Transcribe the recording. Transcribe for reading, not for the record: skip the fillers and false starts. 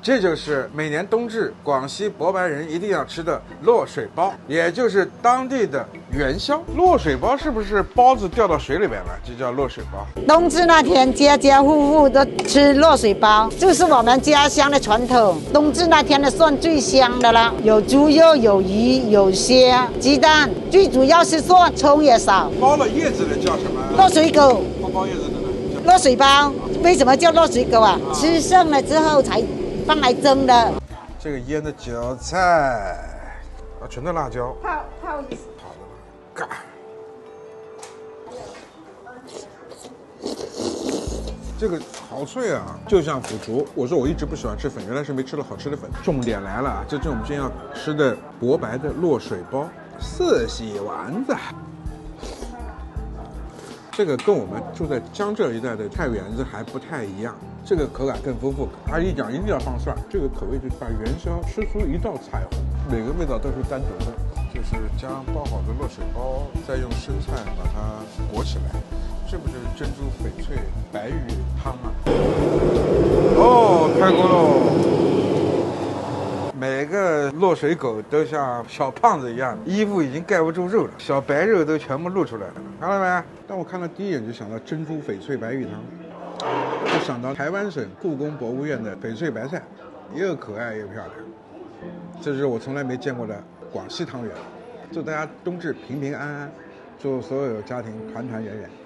这就是每年冬至广西博白人一定要吃的落水包，也就是当地的元宵。落水包是不是包子掉到水里边了，就叫落水包？ 冬至那天，家家户户都吃落水包，这是我们家乡的传统。冬至那天呢，算最香的了，有猪肉、有鱼、有虾、鸡蛋，最主要是蒜，葱也少。 包了叶子的叫什么？ 落水狗。 包叶子的呢？ 落水包为什么叫落水狗啊？吃剩了之后才放来蒸的。 这个腌的韭菜，纯的辣椒， 泡一次。 好的，嘎。这个好脆啊，就像腐竹。我说我一直不喜欢吃粉，原来是没吃到好吃的粉。重点来了啊，这是我们今天要吃的博白的落水包，四喜丸子。这个跟我们住在江浙一带的菜园子还不太一样，这个口感更丰富。他一讲一定要放蒜，这个口味就把元宵吃出一道彩虹，每个味道都是单独的。就是将包好的落水包，再用生菜把它裹起来，这不就是珍珠翡翠白玉汤吗？哦，开锅喽！每个落水狗都像小胖子一样，衣服已经盖不住肉了，小白肉都全部露出来了，看到没？当我看到第一眼就想到珍珠翡翠白玉汤，就想到台湾省故宫博物院的翡翠白菜，又可爱又漂亮。这是我从来没见过的广西汤圆。祝大家冬至平平安安，祝所有家庭团团圆圆。